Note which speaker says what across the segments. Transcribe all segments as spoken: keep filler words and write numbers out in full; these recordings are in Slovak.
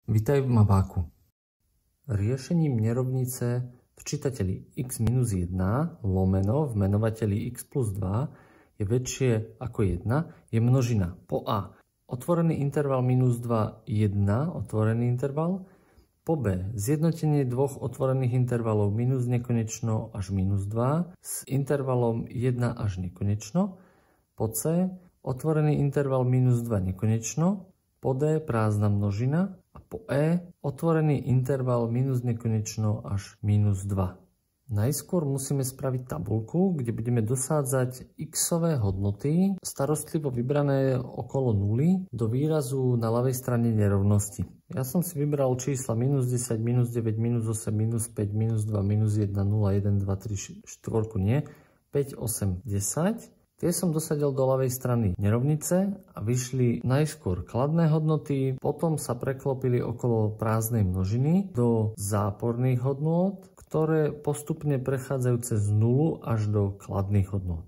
Speaker 1: Vitaj v Mabáku. Riešením nerovnice v čítateli x minus jeden lomeno v menovateli x plus dva je väčšie ako jeden je množina po a otvorený interval minus dva, jeden otvorený interval, po b zjednotenie dvoch otvorených intervalov minus nekonečno až minus dva s intervalom jeden až nekonečno, po c otvorený interval minus dva nekonečno, po d prázdna množina a po e otvorený interval minus nekonečno až minus dva. Najskôr musíme spraviť tabuľku, kde budeme dosádzať x-ové hodnoty starostlivo vybrané okolo nuly do výrazu na ľavej strane nerovnosti. Ja som si vybral čísla minus desať, minus deväť, minus osem, minus päť, minus dva, minus jeden, nula, jeden, dva, tri, štyri, nie, päť, osem, desať. Tie som dosadil do ľavej strany nerovnice a vyšli najskôr kladné hodnoty, potom sa preklopili okolo prázdnej množiny do záporných hodnôt, ktoré postupne prechádzajú cez nulu až do kladných hodnôt.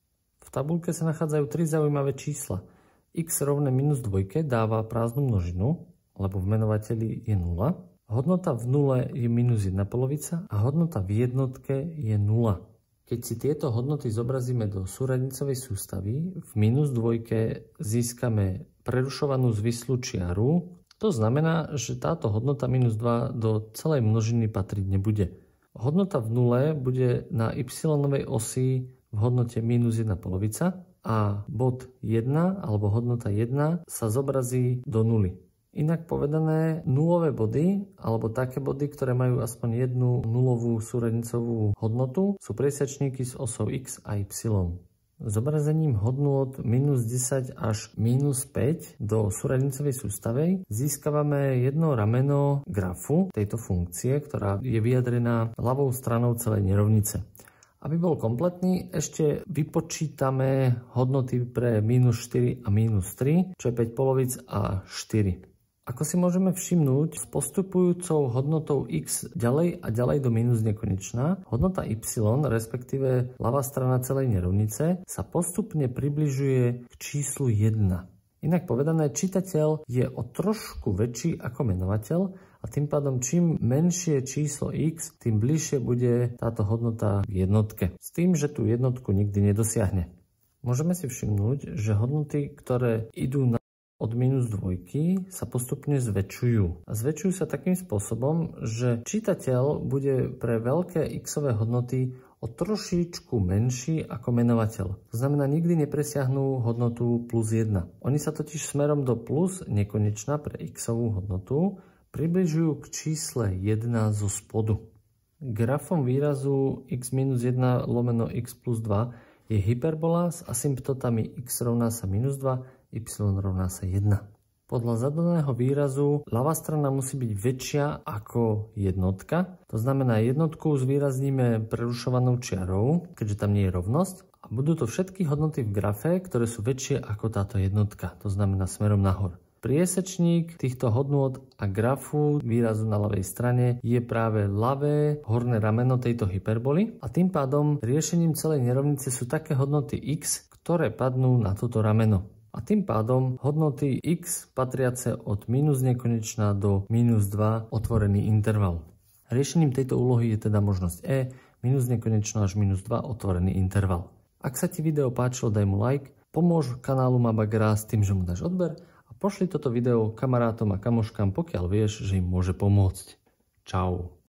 Speaker 1: V tabuľke sa nachádzajú tri zaujímavé čísla. X rovné minus dva dáva prázdnu množinu, lebo v menovateli je nula. Hodnota v nule je minus jedna polovica a hodnota v jednotke je nula. Keď si tieto hodnoty zobrazíme do súradnicovej sústavy, v minus dvojke získame prerušovanú zvislú čiaru. To znamená, že táto hodnota minus dva do celej množiny patriť nebude. Hodnota v nule bude na y-novej osi v hodnote minus jedna polovica a bod jeden alebo hodnota jeden sa zobrazí do nuly. Inak povedané, nulové body, alebo také body, ktoré majú aspoň jednu nulovú súradnicovú hodnotu, sú priesečníky s osou x a y. Zobrazením hodnôt minus desať až minus päť do súradnicovej sústavy získavame jedno rameno grafu tejto funkcie, ktorá je vyjadrená ľavou stranou celej nerovnice. Aby bol kompletný, ešte vypočítame hodnoty pre minus štyri a minus tri, čo je päť polovic a štyri. Ako si môžeme všimnúť, s postupujúcou hodnotou x ďalej a ďalej do minus nekonečná, hodnota y, respektíve ľavá strana celej nerovnice, sa postupne približuje k číslu jeden. Inak povedané, čitateľ je o trošku väčší ako menovateľ a tým pádom čím menšie číslo x, tým bližšie bude táto hodnota v jednotke. S tým, že tú jednotku nikdy nedosiahne. Môžeme si všimnúť, že hodnoty, ktoré idú na od minus dvojky sa postupne zväčšujú. A zväčšujú sa takým spôsobom, že čitateľ bude pre veľké x-ové hodnoty o trošičku menší ako menovateľ. To znamená, nikdy nepresiahnú hodnotu plus jeden. Oni sa totiž smerom do plus nekonečna pre x-ovú hodnotu približujú k čísle jeden zo spodu. Grafom výrazu x minus jeden lomeno x plus dva je hyperbola s asymptotami x rovná sa minus dva, y rovná sa jeden. Podľa zadaného výrazu ľavá strana musí byť väčšia ako jednotka. To znamená, jednotku zvýrazníme prerušovanou čiarou, keďže tam nie je rovnosť. A budú to všetky hodnoty v grafe, ktoré sú väčšie ako táto jednotka. To znamená smerom nahor. Priesečník týchto hodnôt a grafu výrazu na ľavej strane je práve ľavé horné rameno tejto hyperboly a tým pádom riešením celej nerovnice sú také hodnoty x, ktoré padnú na toto rameno. A tým pádom hodnoty x patriace od minus nekonečná do minus dva otvorený interval. Riešením tejto úlohy je teda možnosť E, minus nekonečno až minus dva otvorený interval. Ak sa ti video páčilo, daj mu like, pomôž kanálu Mabagara s tým, že mu dáš odber a pošli toto video kamarátom a kamoškám, pokiaľ vieš, že im môže pomôcť. Čau.